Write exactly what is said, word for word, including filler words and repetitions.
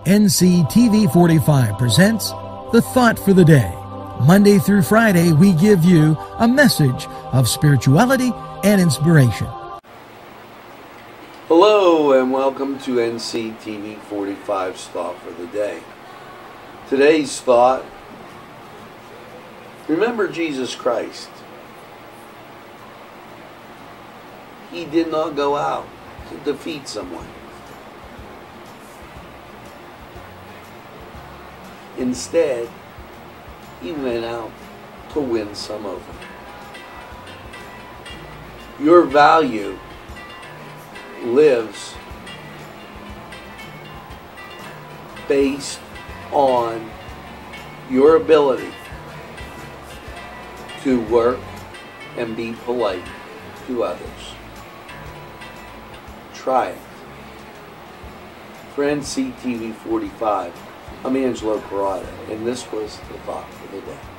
N C T V forty-five presents The Thought for the Day. Monday through Friday, we give you a message of spirituality and inspiration. Hello and welcome to N C T V forty-five's Thought for the Day. Today's thought: remember Jesus Christ. He did not go out to defeat someone. Instead, he went out to win some over. Your value lives based on your ability to work and be polite to others. Try it. For N C T V forty-five, I'm Angelo Parada, and this was the Thought for the Day.